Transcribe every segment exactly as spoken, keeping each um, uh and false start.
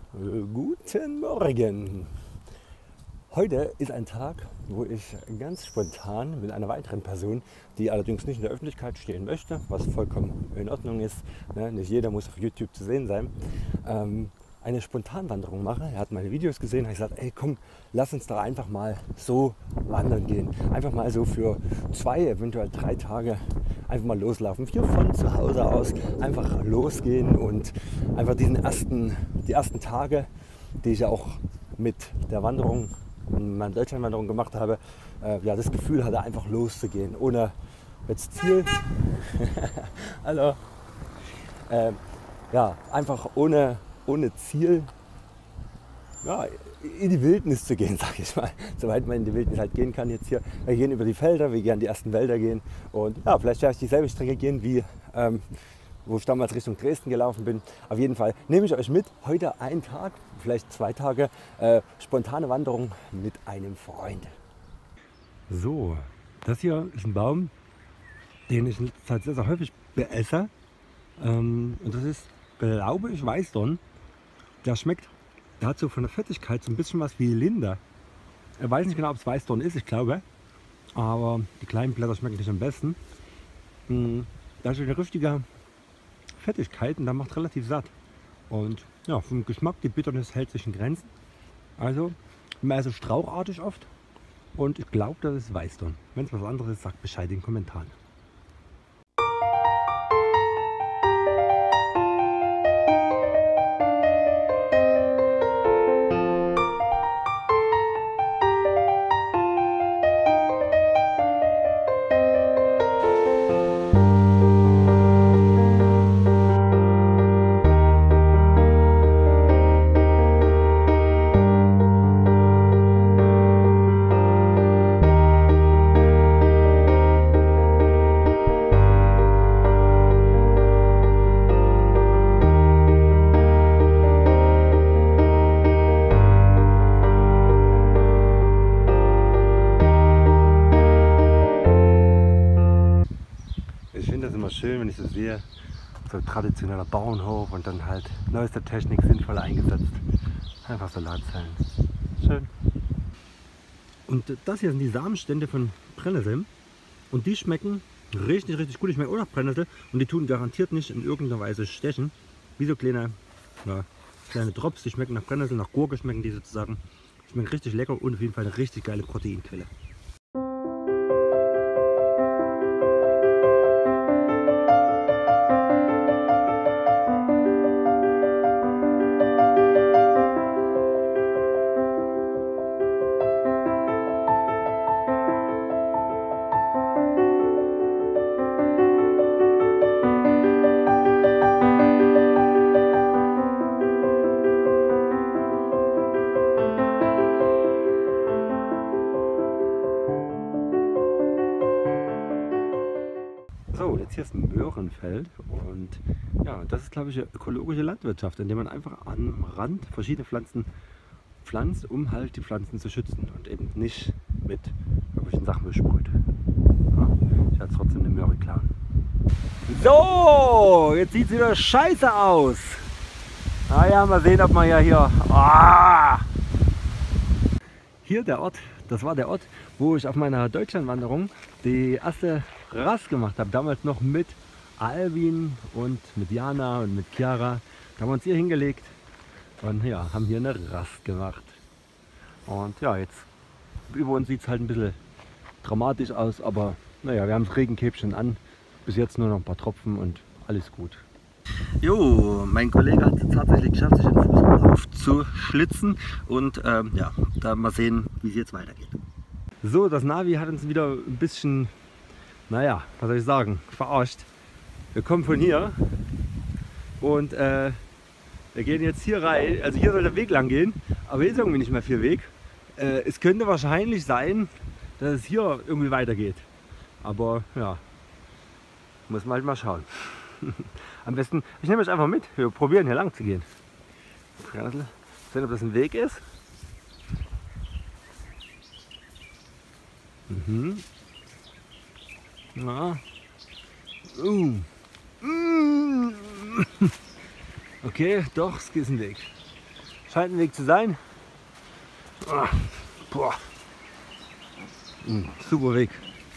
Äh, Guten Morgen! Heute ist ein Tag, wo ich ganz spontan mit einer weiteren Person, die allerdings nicht in der Öffentlichkeit stehen möchte, was vollkommen in Ordnung ist, ne? Nicht jeder muss auf YouTube zu sehen sein, ähm, eine Spontanwanderung mache. Er hat meine Videos gesehen, hat gesagt, ey komm, lass uns doch einfach mal so wandern gehen. Einfach mal so für zwei, eventuell drei Tage einfach mal loslaufen. Hier von zu Hause aus einfach losgehen und einfach diesen ersten, die ersten Tage, die ich ja auch mit der Wanderung, meine Deutschlandwanderung gemacht habe, äh, ja, das Gefühl hatte, einfach loszugehen, ohne jetzt Ziel. Hallo. Äh, ja, einfach ohne, ohne Ziel, ja, in die Wildnis zu gehen, sag ich mal. Soweit man in die Wildnis halt gehen kann jetzt hier. Wir gehen über die Felder, wir gehen die ersten Wälder gehen und ja, vielleicht werde ich dieselbe Strecke gehen wie ähm, wo ich damals Richtung Dresden gelaufen bin. Auf jeden Fall nehme ich euch mit. Heute einen Tag, vielleicht zwei Tage, äh, spontane Wanderung mit einem Freund. So, das hier ist ein Baum, den ich sehr, sehr häufig beesse. Ähm, und das ist, glaube ich, Weißdorn. Der schmeckt, der hat so von der Fettigkeit so ein bisschen was wie Linde. Ich weiß nicht genau, ob es Weißdorn ist, ich glaube. Aber die kleinen Blätter schmecken nicht am besten. Da ist eine richtige Fettigkeit und der macht relativ satt. Und ja, vom Geschmack, die Bitternis hält sich in Grenzen. Also mehr so strauchartig oft. Und ich glaube, das ist Weißdorn. Wenn es was anderes ist, sagt Bescheid in den Kommentaren. Ich finde das immer schön, wenn ich so sehe, so traditioneller Bauernhof und dann halt neueste Technik sinnvoll eingesetzt. Einfach Salatzellen. Schön. Und das hier sind die Samenstände von Brennnesseln und die schmecken richtig, richtig gut. Ich schmecke auch nach Brennnessel und die tun garantiert nicht in irgendeiner Weise stechen. Wie so kleine, ja, kleine Drops, die schmecken nach Brennnessel, nach Gurke schmecken die sozusagen. Schmecken richtig lecker und auf jeden Fall eine richtig geile Proteinquelle. So, jetzt hier ist ein Möhrenfeld und ja, das ist, glaube ich, ökologische Landwirtschaft, indem man einfach am Rand verschiedene Pflanzen pflanzt, um halt die Pflanzen zu schützen und eben nicht mit irgendwelchen Sachen besprüht. Ja, ich hatte trotzdem eine Möhre klar. So, jetzt sieht es wieder scheiße aus. Naja, mal sehen, ob man ja hier... Ah! Hier der Ort, das war der Ort, wo ich auf meiner Deutschlandwanderung die erste Rast gemacht habe. Damals noch mit Alvin und mit Jana und mit Chiara. Da haben wir uns hier hingelegt und ja, haben hier eine Rast gemacht. Und ja, jetzt über uns sieht es halt ein bisschen dramatisch aus, aber naja, wir haben das Regenkäppchen an. Bis jetzt nur noch ein paar Tropfen und alles gut. Jo, mein Kollege hat es tatsächlich geschafft, sich den Fuß aufzuschlitzen und ähm, ja, da mal sehen, wie es jetzt weitergeht. So, das Navi hat uns wieder ein bisschen, naja, was soll ich sagen, verarscht. Wir kommen von hier und äh, wir gehen jetzt hier rein, also hier soll der Weg lang gehen, aber hier ist irgendwie nicht mehr viel Weg. Äh, es könnte wahrscheinlich sein, dass es hier irgendwie weitergeht, aber ja, muss man halt mal schauen. Am besten, ich nehme euch einfach mit, wir probieren hier lang zu gehen. Sehen, ob das ein Weg ist. Mhm. Ja. Uh. Okay, doch, es ist ein Weg. Scheint ein Weg zu sein. Ah, boah. Ein super Weg.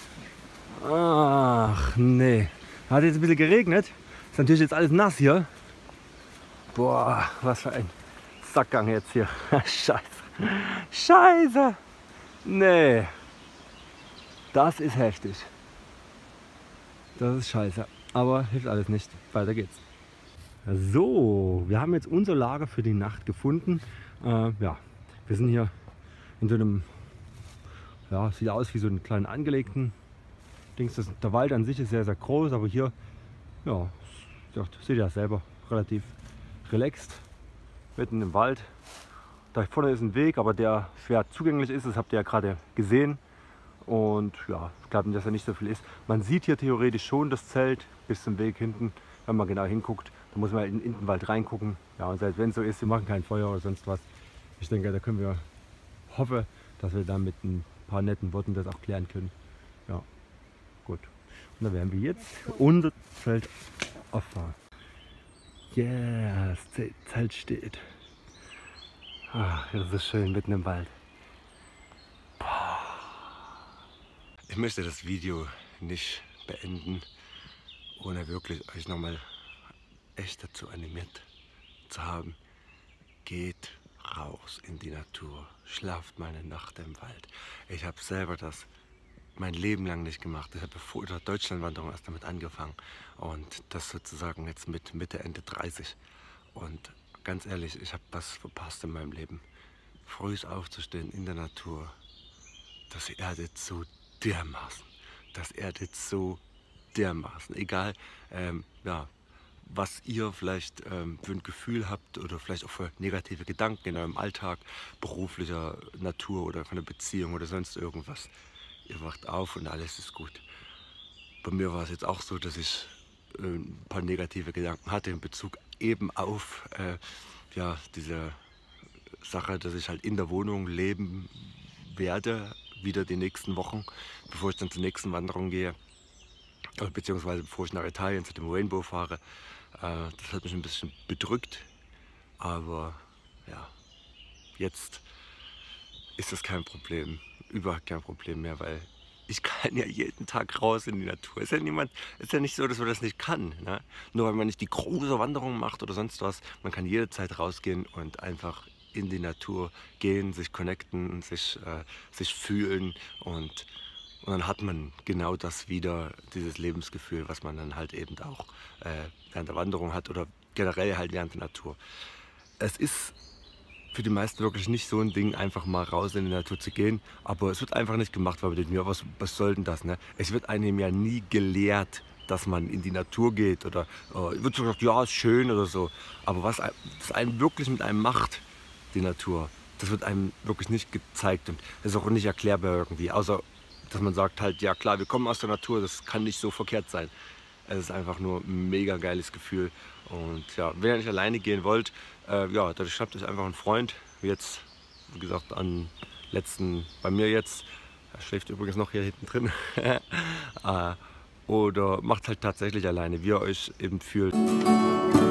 Ach nee. Hat jetzt ein bisschen geregnet. Ist natürlich jetzt alles nass hier. Boah, was für ein Sackgang jetzt hier. Scheiße. Scheiße. Nee. Das ist heftig. Das ist scheiße. Aber hilft alles nicht. Weiter geht's. So, wir haben jetzt unser Lager für die Nacht gefunden. Äh, ja, wir sind hier in so einem, ja, sieht aus wie so einen kleinen angelegten Dings. Das, der Wald an sich ist sehr, sehr groß, aber hier, ja, seht ihr ja selber, relativ relaxed, mitten im Wald. Da vorne ist ein Weg, aber der schwer zugänglich ist, das habt ihr ja gerade gesehen. Und ja, ich glaube, dass er nicht so viel ist. Man sieht hier theoretisch schon das Zelt bis zum Weg hinten, wenn man genau hinguckt. Da muss man in, in den Wald reingucken. Ja, und selbst wenn es so ist, wir machen kein Feuer oder sonst was. Ich denke, da können wir, hoffe, dass wir da mit ein paar netten Worten das auch klären können. Ja, gut. Und dann werden wir jetzt unser Zelt auffahren. Yeah, das Zelt steht. Ach, das ist schön mitten im Wald. Ich möchte das Video nicht beenden, ohne wirklich euch nochmal echt dazu animiert zu haben. Geht raus in die Natur, schlaft mal eine Nacht im Wald. Ich habe selber das mein Leben lang nicht gemacht. Ich habe vor der Deutschlandwanderung erst damit angefangen und das sozusagen jetzt mit Mitte, Ende dreißig. Und ganz ehrlich, ich habe was verpasst in meinem Leben. Früh aufzustehen in der Natur, das erdet so dermaßen. Das erdet so dermaßen. Egal, ähm, ja, was ihr vielleicht ähm, für ein Gefühl habt oder vielleicht auch für negative Gedanken in eurem Alltag, beruflicher Natur oder von einer Beziehung oder sonst irgendwas. Ihr wacht auf und alles ist gut. Bei mir war es jetzt auch so, dass ich äh, ein paar negative Gedanken hatte in Bezug eben auf äh, ja, diese Sache, dass ich halt in der Wohnung leben werde, wieder die nächsten Wochen, bevor ich dann zur nächsten Wanderung gehe, beziehungsweise bevor ich nach Italien zu dem Rainbow fahre. Äh, das hat mich ein bisschen bedrückt, aber ja, jetzt ist das kein Problem, überhaupt kein Problem mehr, weil ich kann ja jeden Tag raus in die Natur. Ist ja niemand, ist ja nicht so, dass man das nicht kann, ne? Nur weil man nicht die große Wanderung macht oder sonst was, man kann jederzeit rausgehen und einfach in die Natur gehen, sich connecten, sich, äh, sich fühlen und, und dann hat man genau das wieder, dieses Lebensgefühl, was man dann halt eben auch äh, während der Wanderung hat oder generell halt während der Natur. Es ist für die meisten wirklich nicht so ein Ding, einfach mal raus in die Natur zu gehen, aber es wird einfach nicht gemacht, weil wir denken, ja, was, was soll denn das, ne? Es wird einem ja nie gelehrt, dass man in die Natur geht oder äh, wird so gesagt, ja, ist schön oder so, aber was das einem wirklich mit einem macht, die Natur, das wird einem wirklich nicht gezeigt und das ist auch nicht erklärbar irgendwie, außer dass man sagt halt, ja klar, wir kommen aus der Natur, das kann nicht so verkehrt sein. Es ist einfach nur ein mega geiles Gefühl und ja, wenn ihr nicht alleine gehen wollt, äh, ja, dann schnappt euch einfach einen Freund, wie jetzt, wie gesagt, an letzten, bei mir jetzt, er schläft übrigens noch hier hinten drin, äh, oder macht halt tatsächlich alleine, wie ihr euch eben fühlt.